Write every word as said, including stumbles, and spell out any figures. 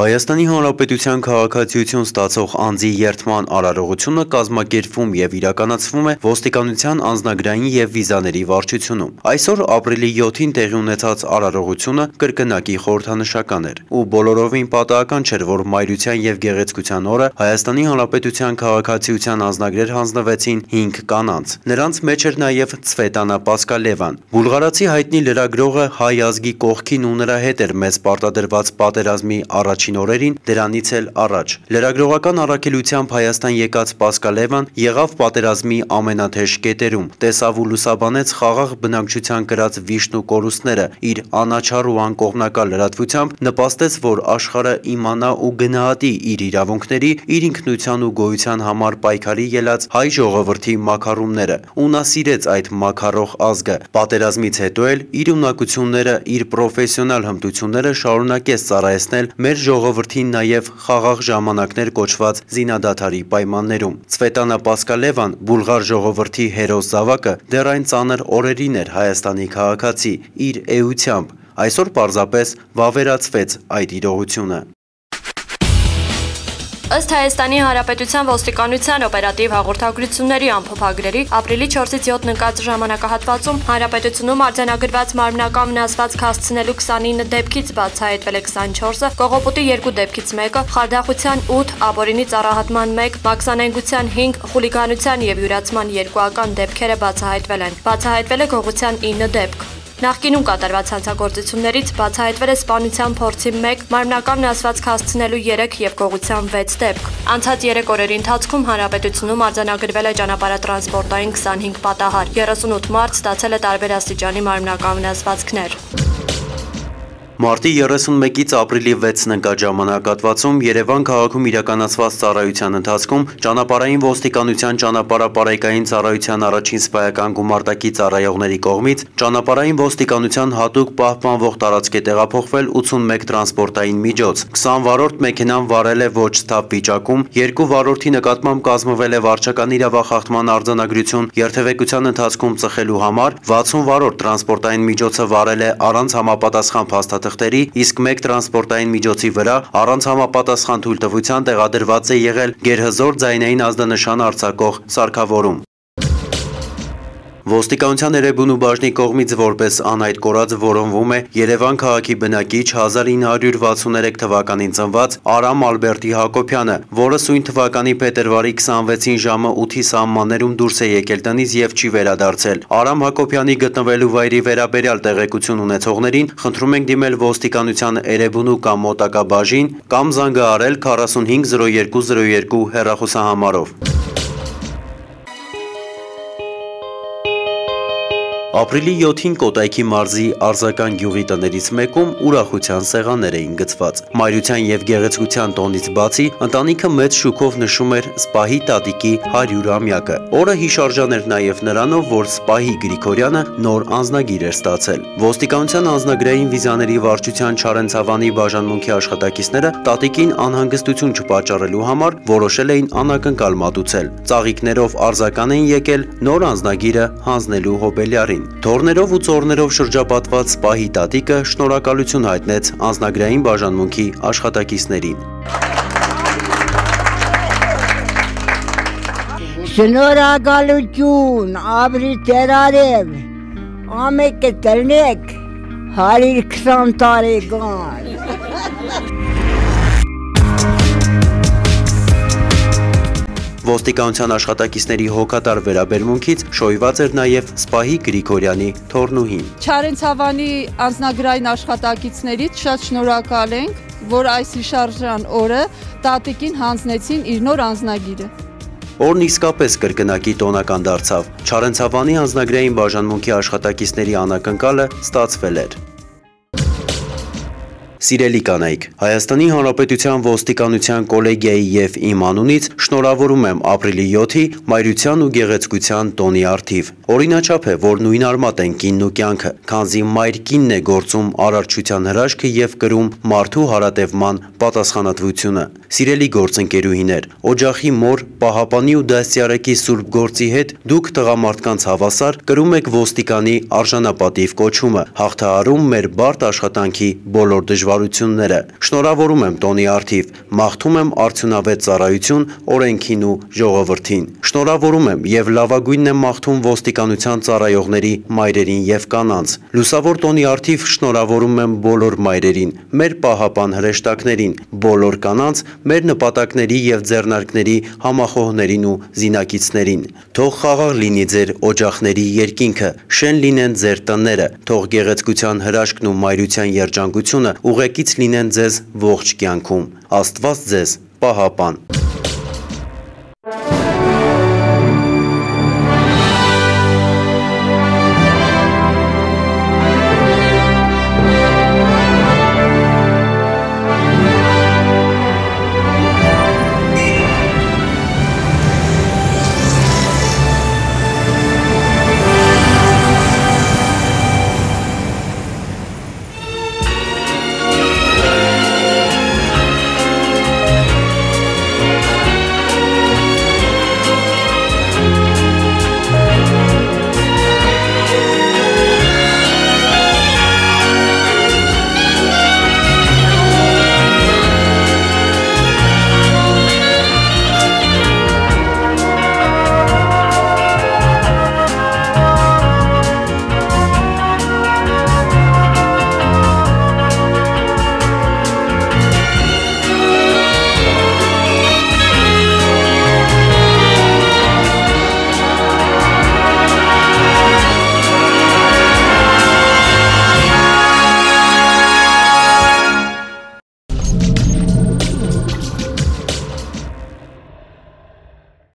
Հայաստանի Հանրապետության քաղաքացիություն ստացող անձի երթման արարողությունը կազմակերպվում և իրականացվում է ոստիկանության անձնագրային և վիզաների վարչությունում։ Այսօր ապրիլի յոթին տեղի ունեցած արարողությունը կրկնակի խորհրդանշական էր ու բոլորովին պատահական չէր, որ Մայրության և Գեղեցկության օրը Հայաստանի Հանրապետության քաղաքացիության անձնագրեր հանձնվեցին հինգ կանանց։ Նրանց մեջ էր նաև Ցվետանա Պասկալևան։ Բուլղարացի հայտնի լրագրողը հայ ազգի կողքին ու նրա հետ էր մեծ պարտադրված պատերազմի առաջին օրերին, դրանից էլ առաջ։ Լրագրողական առաքելությամբ Հայաստան եկած Պասկալևան եղավ պատերազմի ամենաթեժ կետերում, տեսավ ու լուսաբանեց խաղաղ բնակչության կրած վիշտ ու կորուստները, իր անաչառ ու անկողմնակալ լրատվությամբ նպաստեց, որ աշխարհը իմանա ու գնահատի իր իրավունքների, իր ինքնության ու գոյության համար պայքարի ելած հայ ժողովրդի մաքարումները, ու նա սիրեց այդ մաքարող ազգը։ Պատերազմից հետո էլ իր ունակությունները, իր պրոֆեսիոնալ հմտությունները շարունակեց ծառայեցնել մեր ժողովրդին նաև խաղաղ ժամանակներ կոչված զինադադարի պայմաններում։ Ցվետանա Պասկալևան, բուլղար ժողովրդի հերոս զավակը, դեռ այն ծանր օրերին էր Հայաստանի քաղաքացի, իր էությամբ, այսօր պարզապես վավերացվեց այդ իրողությունը։ Ըստ Հայաստանի Հանրապետության ոստիկանության օպերատիվ հաղորդագրությունների ամփոփագրերի, ապրիլի չորսից յոթ ընկած ժամանակահատվածում Հանրապետությունում արձանագրված մարմնական վնասվածք հասցնելու քսանինը դեպքից բացահայտվել է քսանչորսը, կողոպուտի երկու դեպքից մեկը, խարդախության ութ, ապօրինի ծառահատման մեկ, մաքսանենգության հինգ, խուլիգանության և յուրացման երկուական դեպքերը բացահայտվել են։ Բացահայտվել է գողության ինը դեպք։ Նախկինում կատարված հանցագործություններից բացահայտվել է սպանության փորձի մեկ, մարմնական վնասվածք հասցնելու երեք և գողության վեց դեպք։ Անցած երեք օրերի ընթացքում Հանրապետությունում արձանագրվել է ճանապարհատրանսպորտային քսանհինգ պատահար, երեսունութ մարդ ստացել է տարբեր աստիճանի մարմնական վնասվածքներ։ Մարտի երեսունմեկից ապրիլի վեցն ընկած ժամանակահատվածում Երևան քաղաքում իրականացված ծառայության ընթացքում ճանապարհային ոստիկանության ճանապարհապարեկային ծառայության առաջին սպայական գումարտակի ծառայողների կողմից ճանապարհային ոստիկանության հատուկ պահպանվող տարածք է տեղափոխվել ութսունմեկ տրանսպորտային միջոց։ քսան վարորդ մեքենան վարել է ոչ սթափ վիճակում, երկու վարորդի նկատմամբ կազմվել է վարչական իրավախախտման արձանագրություն երթևեկության ընթացքում ծխելու համար, վաթսուն վարորդ տրանսպորտային միջոցը վարել է առանց համապատասխան փաստաթղթերի, իսկ մեկ տրանսպորտային միջոցի վրա առանց համապատասխան թույլտվության տեղադրված է եղել գերհզոր ձայնային ազդանշան արձակող սարքավորում։ Ոստիկանության Էրեբունու բաժնի կողմից որպես անհայտ կորած որոնվում է Երևան քաղաքի բնակիչ հազար ինը հարյուր վաթսուներեք թվականին ծնված Արամ Ալբերտի Հակոբյանը, որը սույն թվականի փետրվարի քսանվեցին ժամը ութի սահմաններում դուրս է եկել տնից և չի վերադարձել։ Արամ Հակոբյանի գտնվելու վայրի վերաբերյալ տեղեկություն ունեցողներին խնդրում ենք դիմել ոստիկանության Էրեբունու կամ մոտակա բաժին կամ զանգահարել քառասունհինգ զրո երկու զրո երկու հեռախոսահամարով։ Ապրիլի յոթին Կոտայքի մարզի Արձական գյուղի տներից մեկում ուրախության սեղաններ էին գցված։ Մայրության և Գեղեցկության տոնից բացի ընտանիքը մեծ շուքով նշում էր Սպահի տատիկի հարյուրամյակը։ Օրը հիշարժան էր նաև նրանով, որ Սպահի Գրիգորյանը նոր անձնագիր էր ստացել։ Ոստիկանության անձնագրային վիզաների վարչության Չարենցավանի բաժանմունքի աշխատակիցները տատիկին անհանգստություն չպատճառելու համար որոշել էին անակնկալ մատուցել։ Ծաղիկներով արձական էին եկել նոր անձնագիրը հանձնելու հոբելյարին։ Թոռներով ու ծոռներով շրջապատված Սպահի տատիկը շնորհակալություն հայտնեց անձնագրային բաժանմունքի աշխատակիցներին։ Շնորհակալություն, ապրի տերարև, ամեկը տնեք, հարյուր քսան տարեկան։ Ոստիկանության աշխատակիցների հոգատար վերաբերմունքից շոյված էր նաև Սպահի Գրիգորյանի թոռնուհին։ Չարենցավանի անձնագրային աշխատակիցներից շատ շնորհակալ ենք, որ այս հիշարժան օրը տատիկին հանձնեցին իր նոր անձնագիրը։ Օրն իսկապես կրկնակի տոնական դարձավ։ Չարենցավանի անձնագրային բաժանմունքի աշխատակիցների անակնկալը ստացվել էր։ Սիրելի կանայք, Հայաստանի Հանրապետության ոստիկանության կոլեգիայի և իմ անունից շնորհավորում եմ ապրիլի յոթի Մայրության ու Գեղեցկության տոնի առթիվ։ Օրինաչափ է, որ նույն արմատ են կինն ու կյանքը, քանզի մայր կինն է գործում արարչության հրաշքը և կրում մարդու հարատևման պատասխանատվությունը։ Սիրելի գործընկերուհիներ, օջախի մոր, պահապանի ու դաստիարակի սուրբ գործի հետ դուք տղամարդկանց հավասար կրում եք ոստիկանի արժանապատիվ կոչումը, հաղթահարում մեր բարդ աշխատանքի բոլոր դժվարությունները։ դժվարությունները։ Շնորհավորում եմ տոնի առթիվ, մաղթում եմ արդյունավետ ծառայություն օրենքին ու ժողովրդին։ Շնորհավորում եմ եւ լավագույնն եմ մաղթում ոստիկանության ծառայողների մայրերին եւ կանանց։ Լուսավոր տոնի առթիվ շնորհավորում եմ բոլոր մայրերին, մեր պահապան հրեշտակներին, բոլոր կանանց, մեր նպատակների եւ ձեռնարկների համախոհներին ու զինակիցներին։ Թող խաղաղ լինի ձեր օջախների երկինքը, շեն լինեն ձեր տները, թող գեղեցկության հրաշքն ու մայրության երջանկությունը ուղեկից լինեն ձեզ ողջ կյանքում։ Աստված ձեզ պահապան։